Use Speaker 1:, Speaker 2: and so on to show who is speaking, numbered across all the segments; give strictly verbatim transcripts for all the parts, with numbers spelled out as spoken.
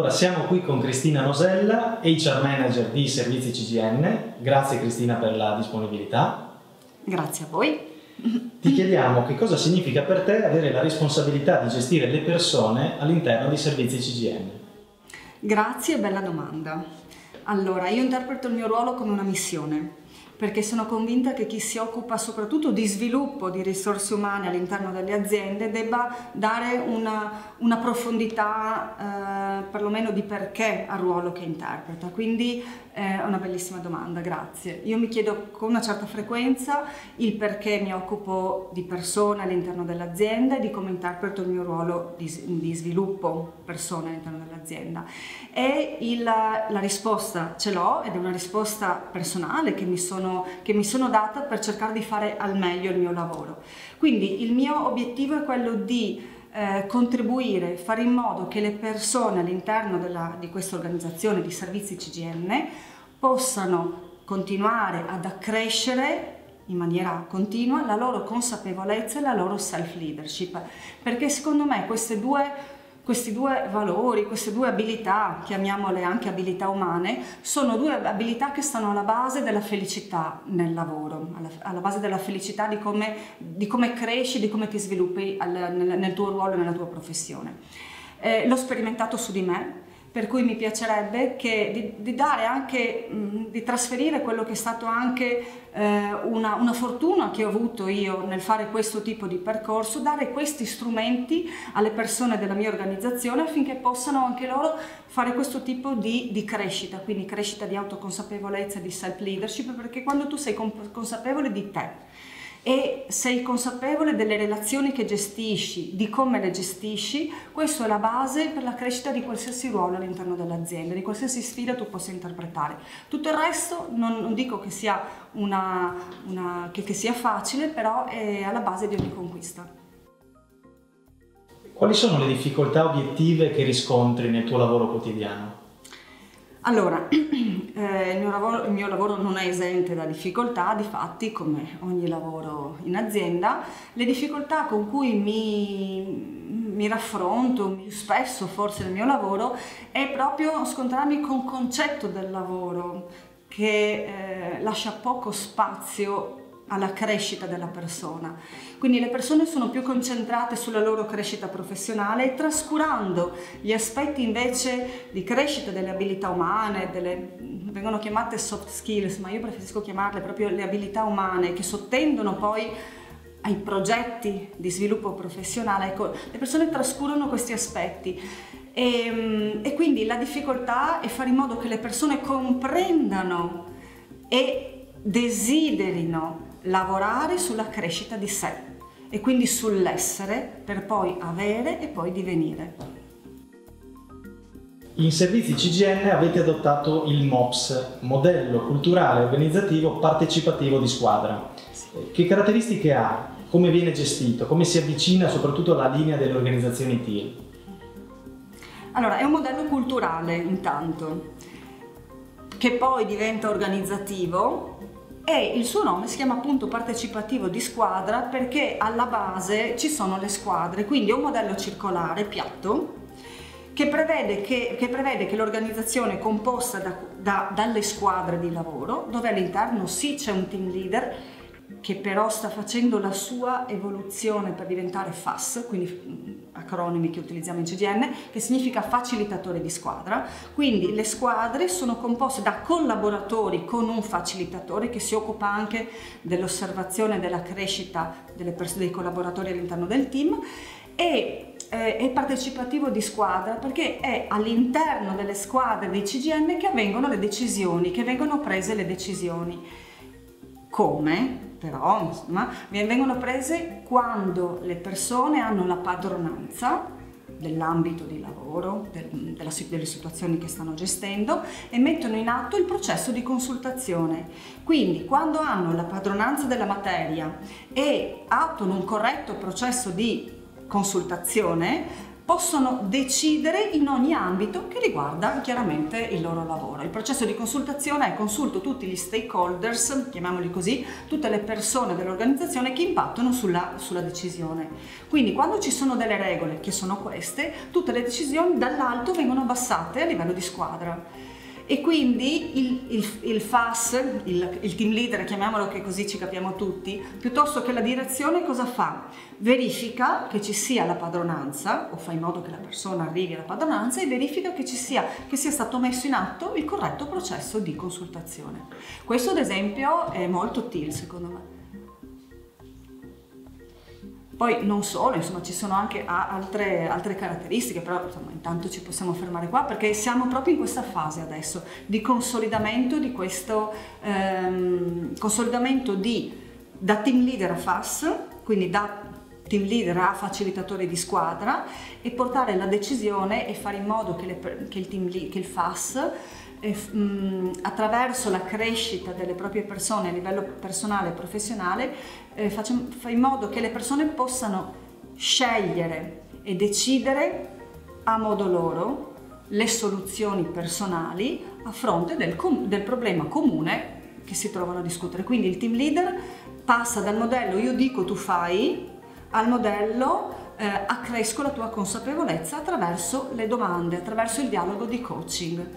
Speaker 1: Allora, siamo qui con Cristina Nosella, H R Manager di Servizi C G N. Grazie Cristina per la disponibilità.
Speaker 2: Grazie a voi.
Speaker 1: Ti chiediamo che cosa significa per te avere la responsabilità di gestire le persone all'interno di Servizi C G N.
Speaker 2: Grazie, bella domanda. Allora, io interpreto il mio ruolo come una missione, perché sono convinta che chi si occupa soprattutto di sviluppo di risorse umane all'interno delle aziende debba dare una, una profondità, eh, perlomeno di perché al ruolo che interpreta. Quindi è una bellissima domanda, grazie. Io mi chiedo con una certa frequenza il perché mi occupo di persone all'interno dell'azienda e di come interpreto il mio ruolo di, di sviluppo persone all'interno dell'azienda. E il, la risposta ce l'ho, ed è una risposta personale che mi sono che mi sono data per cercare di fare al meglio il mio lavoro. Quindi il mio obiettivo è quello di eh, contribuire, fare in modo che le persone all'interno di questa organizzazione di servizi C G N possano continuare ad accrescere in maniera continua la loro consapevolezza e la loro self-leadership, perché secondo me queste due Questi due valori, queste due abilità, chiamiamole anche abilità umane, sono due abilità che stanno alla base della felicità nel lavoro, alla, alla base della felicità di come, di come cresci, di come ti sviluppi al, nel, nel tuo ruolo e nella tua professione. Eh, l'ho sperimentato su di me, per cui mi piacerebbe che, di, di dare anche, mh, di trasferire quello che è stato anche eh, una, una fortuna che ho avuto io nel fare questo tipo di percorso, dare questi strumenti alle persone della mia organizzazione affinché possano anche loro fare questo tipo di, di crescita, quindi crescita di autoconsapevolezza e di self-leadership, perché quando tu sei consapevole di te e sei consapevole delle relazioni che gestisci, di come le gestisci, questo è la base per la crescita di qualsiasi ruolo all'interno dell'azienda, di qualsiasi sfida tu possa interpretare. Tutto il resto non, non dico che sia, una, una, che, che sia facile, però è alla base di ogni conquista.
Speaker 1: Quali sono le difficoltà obiettive che riscontri nel tuo lavoro quotidiano?
Speaker 2: Allora, eh, il, mio lavoro, il mio lavoro non è esente da difficoltà, difatti come ogni lavoro in azienda, le difficoltà con cui mi, mi raffronto più spesso forse nel mio lavoro è proprio scontrarmi con il concetto del lavoro che eh, lascia poco spazio alla crescita della persona. Quindi le persone sono più concentrate sulla loro crescita professionale, trascurando gli aspetti invece di crescita delle abilità umane, delle, vengono chiamate soft skills, ma io preferisco chiamarle proprio le abilità umane che sottendono poi ai progetti di sviluppo professionale. Ecco, le persone trascurano questi aspetti. E, e quindi la difficoltà è fare in modo che le persone comprendano e desiderino lavorare sulla crescita di sé e quindi sull'essere per poi avere e poi divenire.
Speaker 1: In Servizi C G N avete adottato il MOPS, modello culturale organizzativo partecipativo di squadra. Che caratteristiche ha? Come viene gestito? Come si avvicina soprattutto alla linea delle organizzazioni T I L?
Speaker 2: Allora, è un modello culturale intanto, che poi diventa organizzativo. E il suo nome si chiama appunto partecipativo di squadra perché alla base ci sono le squadre, quindi è un modello circolare, piatto, che prevede che, che, prevede che l'organizzazione è composta da, da, dalle squadre di lavoro, dove all'interno sì c'è un team leader, che però sta facendo la sua evoluzione per diventare F A S, quindi acronimi che utilizziamo in C G N, che significa facilitatore di squadra. Quindi le squadre sono composte da collaboratori con un facilitatore che si occupa anche dell'osservazione e della crescita delle persone, dei collaboratori all'interno del team, e eh, è partecipativo di squadra perché è all'interno delle squadre dei C G N che avvengono le decisioni, che vengono prese le decisioni. Come? Però, insomma, vengono prese quando le persone hanno la padronanza dell'ambito di lavoro, del, della, delle situazioni che stanno gestendo e mettono in atto il processo di consultazione. Quindi, quando hanno la padronanza della materia e attuano un corretto processo di consultazione, possono decidere in ogni ambito che riguarda chiaramente il loro lavoro. Il processo di consultazione è: consulto tutti gli stakeholders, chiamiamoli così, tutte le persone dell'organizzazione che impattano sulla, sulla decisione. Quindi quando ci sono delle regole, che sono queste, tutte le decisioni dall'alto vengono abbassate a livello di squadra. E quindi il, il, il F A S, il, il team leader, chiamiamolo, che così ci capiamo tutti, piuttosto che la direzione, cosa fa? Verifica che ci sia la padronanza, o fa in modo che la persona arrivi alla padronanza, e verifica che ci sia, che sia stato messo in atto il corretto processo di consultazione. Questo ad esempio è molto T I L, secondo me. Poi non solo, insomma, ci sono anche altre, altre caratteristiche, però insomma, intanto ci possiamo fermare qua, perché siamo proprio in questa fase adesso di consolidamento di questo ehm, consolidamento di, da team leader a F A S, quindi da team leader a facilitatore di squadra, e portare la decisione e fare in modo che, le, che, il, team lead, che il F A S E, mh, attraverso la crescita delle proprie persone a livello personale e professionale, eh, faccia, fa in modo che le persone possano scegliere e decidere a modo loro le soluzioni personali a fronte del, del problema comune che si trovano a discutere. Quindi il team leader passa dal modello io dico tu fai al modello eh, accresco la tua consapevolezza attraverso le domande, attraverso il dialogo di coaching.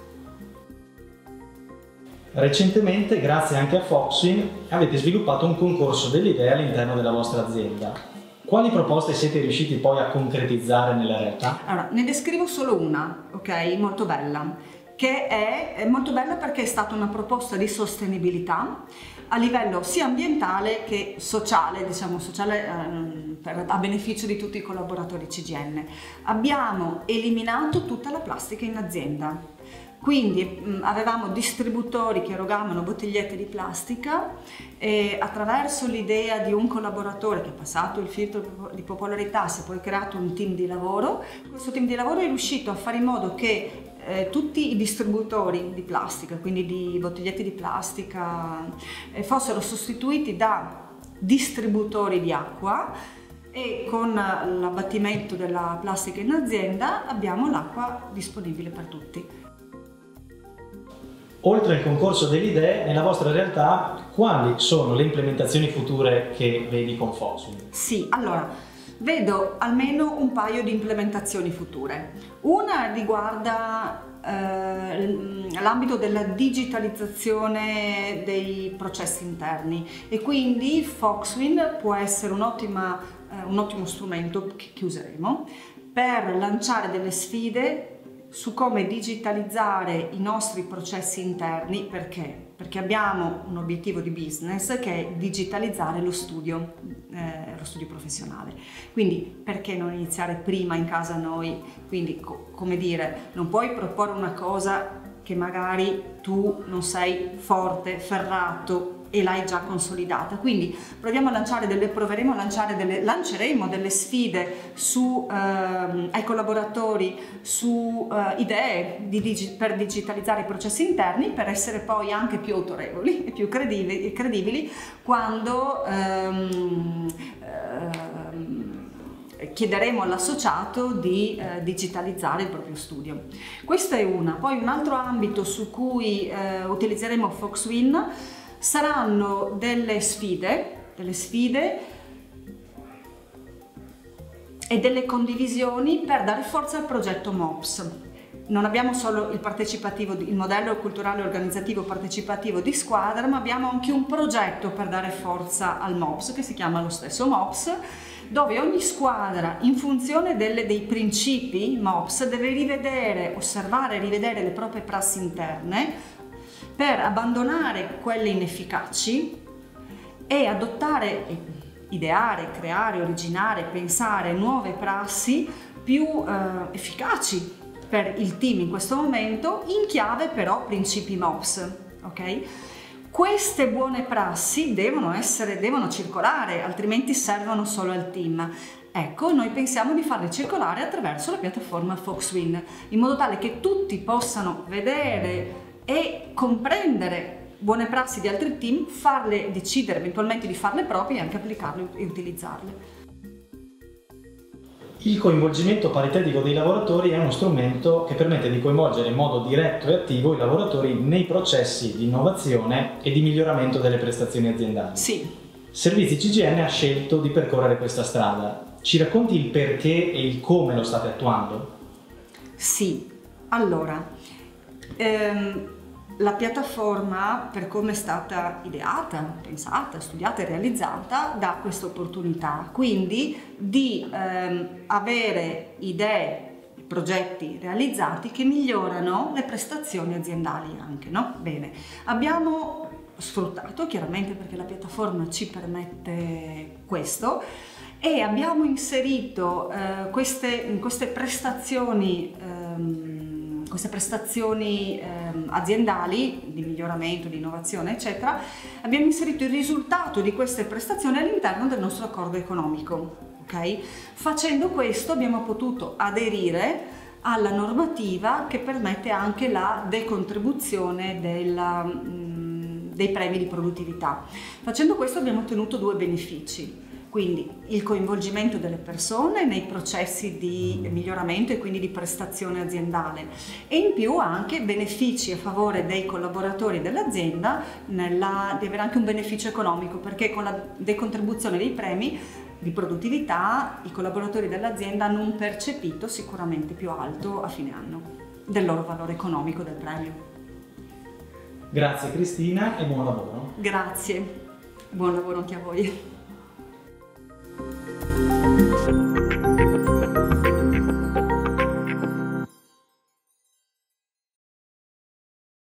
Speaker 1: Recentemente, grazie anche a Foxwin, avete sviluppato un concorso delle idee all'interno della vostra azienda. Quali proposte siete riusciti poi a concretizzare nella realtà?
Speaker 2: Allora, ne descrivo solo una, ok? Molto bella, che è, è molto bella perché è stata una proposta di sostenibilità a livello sia ambientale che sociale, diciamo sociale eh, per, a beneficio di tutti i collaboratori C G N. Abbiamo eliminato tutta la plastica in azienda. Quindi mh, avevamo distributori che erogavano bottigliette di plastica e attraverso l'idea di un collaboratore che ha passato il filtro di popolarità si è poi creato un team di lavoro. Questo team di lavoro è riuscito a fare in modo che eh, tutti i distributori di plastica, quindi di bottigliette di plastica, eh, fossero sostituiti da distributori di acqua, e con l'abbattimento della plastica in azienda abbiamo l'acqua disponibile per tutti.
Speaker 1: Oltre al concorso delle idee, nella vostra realtà quali sono le implementazioni future che vedi con Foxwin?
Speaker 2: Sì, allora, vedo almeno un paio di implementazioni future. Una riguarda eh, l'ambito della digitalizzazione dei processi interni, e quindi Foxwin può essere un, ottima, eh, un ottimo strumento che, che useremo per lanciare delle sfide su come digitalizzare i nostri processi interni. Perché? Perché abbiamo un obiettivo di business che è digitalizzare lo studio, eh, lo studio professionale. Quindi perché non iniziare prima in casa noi? Quindi, co- come dire, non puoi proporre una cosa che magari tu non sei forte, ferrato e l'hai già consolidata. Quindi proviamo a lanciare delle, proveremo a lanciare delle, lanceremo delle sfide su, ehm, ai collaboratori su eh, idee di digi, per digitalizzare i processi interni, per essere poi anche più autorevoli e più credibili, credibili quando ehm, ehm, chiederemo all'associato di eh, digitalizzare il proprio studio. Questa è una. Poi un altro ambito su cui eh, utilizzeremo Foxwin saranno delle sfide, delle sfide e delle condivisioni per dare forza al progetto MOPS. Non abbiamo solo il partecipativo, il modello culturale organizzativo partecipativo di squadra, ma abbiamo anche un progetto per dare forza al MOPS che si chiama lo stesso MOPS, dove ogni squadra, in funzione delle, dei principi MOPS, deve rivedere, osservare e rivedere le proprie prassi interne per abbandonare quelle inefficaci e adottare, ideare, creare, originare, pensare nuove prassi più eh, efficaci per il team in questo momento, in chiave però principi MOPS, ok? Queste buone prassi devono essere, devono circolare, altrimenti servono solo al team. Ecco, noi pensiamo di farle circolare attraverso la piattaforma Foxwin, in modo tale che tutti possano vedere e comprendere buone prassi di altri team, farle decidere eventualmente di farle proprie e anche applicarle e utilizzarle.
Speaker 1: Il coinvolgimento paritetico dei lavoratori è uno strumento che permette di coinvolgere in modo diretto e attivo i lavoratori nei processi di innovazione e di miglioramento delle prestazioni aziendali.
Speaker 2: Sì.
Speaker 1: Servizi C G N ha scelto di percorrere questa strada. Ci racconti il perché e il come lo state attuando?
Speaker 2: Sì, allora, ehm, la piattaforma, per come è stata ideata, pensata, studiata e realizzata, dà questa opportunità, quindi di ehm, avere idee, progetti realizzati che migliorano le prestazioni aziendali anche, no? Bene, abbiamo sfruttato, chiaramente perché la piattaforma ci permette questo, e abbiamo inserito eh, queste, queste prestazioni ehm, queste prestazioni ehm, aziendali di miglioramento, di innovazione eccetera, abbiamo inserito il risultato di queste prestazioni all'interno del nostro accordo economico, ok? Facendo questo abbiamo potuto aderire alla normativa che permette anche la decontribuzione della, mh, dei premi di produttività. Facendo questo abbiamo ottenuto due benefici. Quindi il coinvolgimento delle persone nei processi di miglioramento e quindi di prestazione aziendale, e in più anche benefici a favore dei collaboratori dell'azienda nella, di avere anche un beneficio economico, perché con la decontribuzione dei premi di produttività i collaboratori dell'azienda hanno un percepito sicuramente più alto a fine anno del loro valore economico del premio.
Speaker 1: Grazie Cristina e buon lavoro.
Speaker 2: Grazie, buon lavoro anche a voi.
Speaker 3: Thank you.